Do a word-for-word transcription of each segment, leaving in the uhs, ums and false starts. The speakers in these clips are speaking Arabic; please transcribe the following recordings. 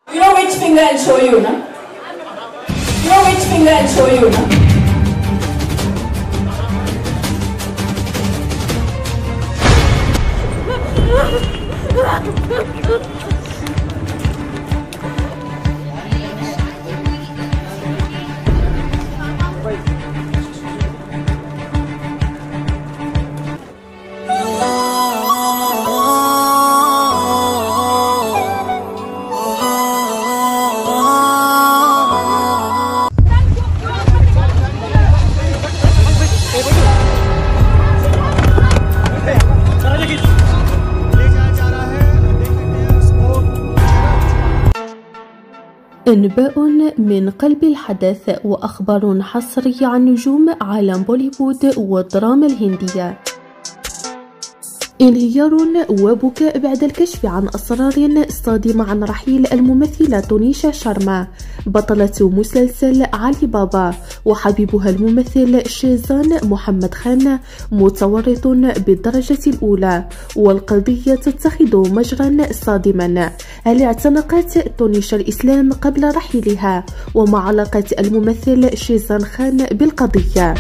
You know which finger I'll show you, na? You know which finger I'll show you, na? انباء من قلب الحدث وأخبار حصرية عن نجوم عالم بوليوود والدراما الهندية. انهيار وبكاء بعد الكشف عن أسرار صادمة عن رحيل الممثلة تونيشا شارما بطلة مسلسل علي بابا، وحبيبها الممثل شيزان محمد خان متورط بالدرجة الأولى، والقضية تتخذ مجرا صادما. هل اعتنقت تونيشا الإسلام قبل رحيلها؟ وما علاقة الممثل شيزان خان بالقضية؟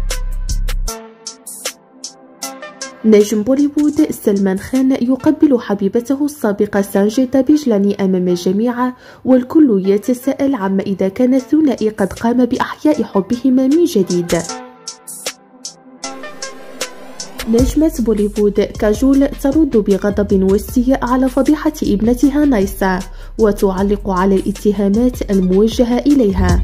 نجم بوليوود سلمان خان يقبل حبيبته السابقة سانجيتا بيجلاني أمام الجميع، والكل يتساءل عما إذا كان الثنائي قد قام بإحياء حبهما من جديد. نجمة بوليوود كاجول ترد بغضب واستياء على فضيحة ابنتها نايسا، وتعلق على الاتهامات الموجهة إليها.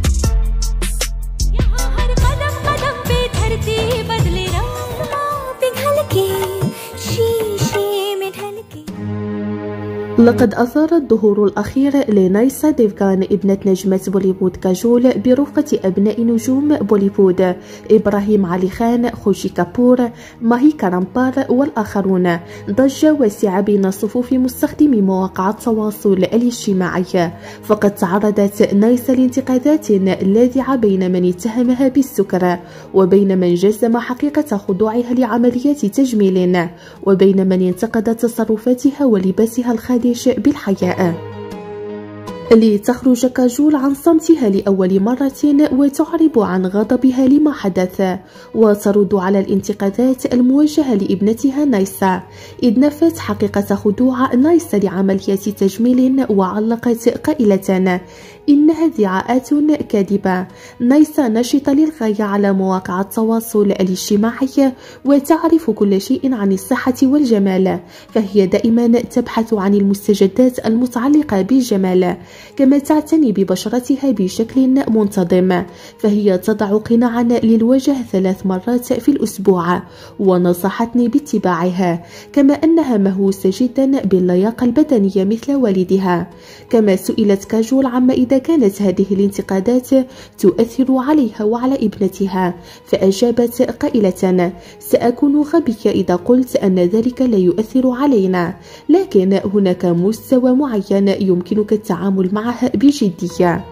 لقد أثار الظهور الأخير لنايسا ديفغان ابنة نجمة بوليوود كاجول برفقة أبناء نجوم بوليوود إبراهيم علي خان، خوشي كابور، ماهي كرامبار والآخرون ضجة واسعة بين صفوف مستخدمي مواقع التواصل الاجتماعي، فقد تعرضت نايسا لانتقادات لاذعة بين من اتهمها بالسكر، وبين من جزم حقيقة خضوعها لعمليات تجميل، وبين من انتقد تصرفاتها ولباسها الخادم بالحياء. لتخرج كاجول عن صمتها لأول مرة وتعرب عن غضبها لما حدث، وترد على الانتقادات الموجهة لابنتها نايسا، إذ نفت حقيقة خضوع نايسا لعمليات تجميل، وعلقت قائلة إنها ادعاءات كاذبة. نايسا نشطة للغاية على مواقع التواصل الاجتماعي، وتعرف كل شيء عن الصحة والجمال، فهي دائما تبحث عن المستجدات المتعلقة بالجمال، كما تعتني ببشرتها بشكل منتظم، فهي تضع قناعا للوجه ثلاث مرات في الأسبوع، ونصحتني باتباعها، كما أنها مهووسة جدا باللياقة البدنية مثل والدها. كما سئلت كاجول عما إذا كانت هذه الانتقادات تؤثر عليها وعلى ابنتها، فأجابت قائلة سأكون غبية إذا قلت أن ذلك لا يؤثر علينا، لكن هناك مستوى معين يمكنك التعامل معه بجدية.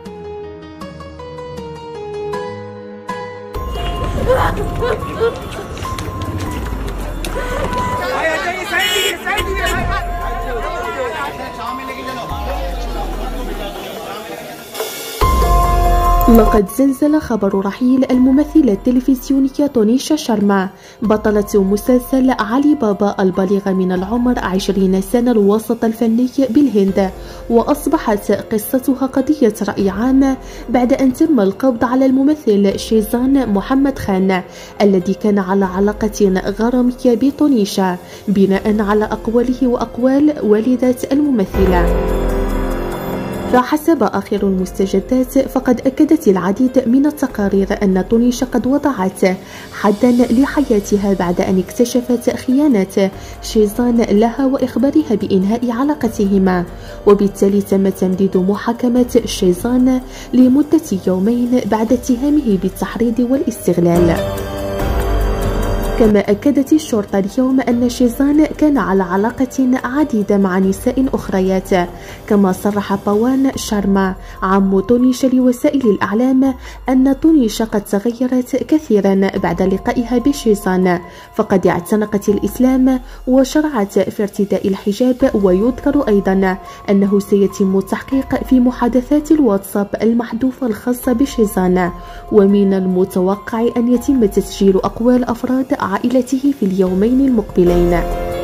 لقد زلزل خبر رحيل الممثلة التلفزيونية تونيشا شارما بطلة مسلسل علي بابا البالغة من العمر عشرين سنة الوسط الفني بالهند، وأصبحت قصتها قضية رأي عام بعد أن تم القبض على الممثل شيزان محمد خان الذي كان على علاقة غرامية بتونيشا بناء على أقواله وأقوال والدة الممثلة. فحسب آخر المستجدات فقد أكدت العديد من التقارير أن تونيشا قد وضعت حدا لحياتها بعد أن اكتشفت خيانة شيزان لها وإخبارها بإنهاء علاقتهما، وبالتالي تم تمديد محاكمة شيزان لمدة يومين بعد اتهامه بالتحريض والاستغلال. كما أكدت الشرطة اليوم أن شيزان كان على علاقة عديدة مع نساء أخريات. كما صرح باوان شارما عم طونيش لوسائل الإعلام أن طونيش قد تغيرت كثيرا بعد لقائها بشيزان، فقد اعتنقت الإسلام وشرعت في ارتداء الحجاب. ويذكر أيضا أنه سيتم التحقيق في محادثات الواتساب المحذوفة الخاصة بشيزان، ومن المتوقع أن يتم تسجيل أقوال أفراد عائلته في اليومين المقبلين.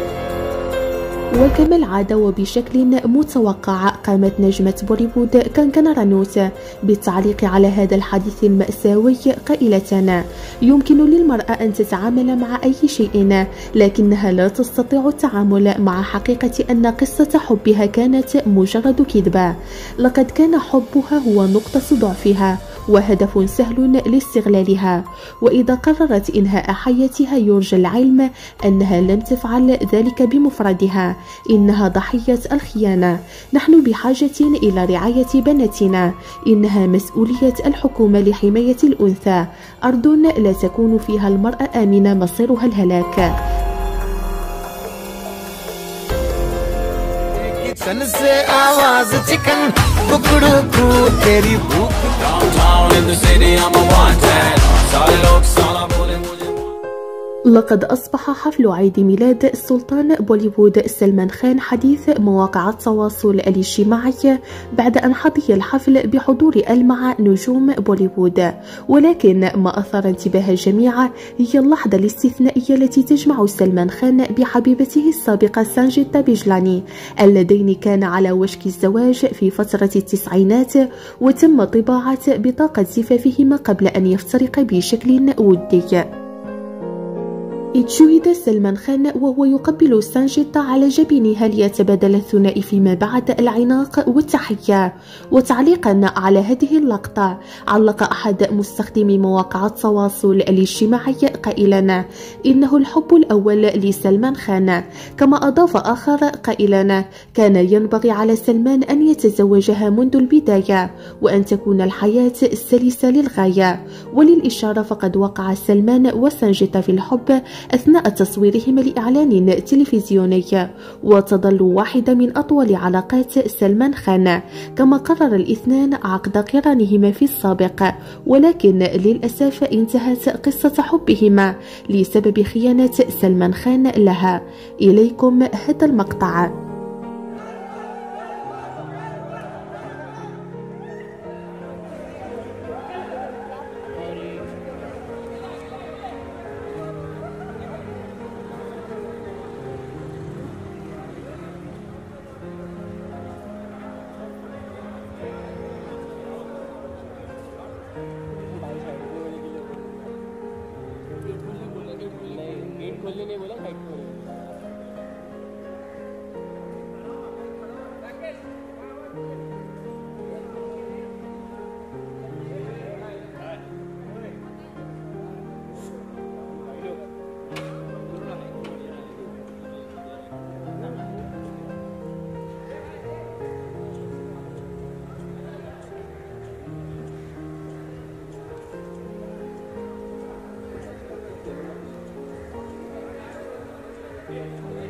وكما العادة وبشكل متوقع قامت نجمة بوليوود كانكانا رانوت بالتعليق على هذا الحديث المأساوي قائلة: يمكن للمرأة أن تتعامل مع أي شيء، لكنها لا تستطيع التعامل مع حقيقة أن قصة حبها كانت مجرد كذبة. لقد كان حبها هو نقطة ضعفها وهدف سهل لاستغلالها، وإذا قررت إنهاء حياتها يرجى العلم أنها لم تفعل ذلك بمفردها، إنها ضحية الخيانة. نحن بحاجة إلى رعاية بناتنا، إنها مسؤولية الحكومة لحماية الأنثى. أرض لا تكون فيها المرأة آمنة مصيرها الهلاك. لقد أصبح حفل عيد ميلاد سلطان بوليوود سلمان خان حديث مواقع التواصل الاجتماعي بعد أن حظي الحفل بحضور ألمع نجوم بوليوود. ولكن ما أثار انتباه الجميع هي اللحظة الاستثنائية التي تجمع سلمان خان بحبيبته السابقة سانجيتا بيجلاني، اللذين كان على وشك الزواج في فترة التسعينات، وتم طباعة بطاقة زفافهما قبل أن يفترقا بشكل ودي. اتشوهد سلمان خان وهو يقبل سانجيتا على جبينها ليتبادل الثنائي فيما بعد العناق والتحية. وتعليقا على هذه اللقطة علق أحد مستخدمي مواقع التواصل الاجتماعي قائلا: إنه الحب الأول لسلمان خان. كما أضاف آخر قائلا: كان ينبغي على سلمان أن يتزوجها منذ البداية وأن تكون الحياة سلسة للغاية. وللإشارة فقد وقع سلمان وسانجيتا في الحب أثناء تصويرهم لإعلان تلفزيوني، وتظل واحدة من أطول علاقات سلمان خان. كما قرر الاثنان عقد قرانهما في السابق، ولكن للأسف انتهت قصة حبهما لسبب خيانة سلمان خان لها. إليكم هذا المقطع. खोलने नहीं बोला, साइड खोल। Yeah.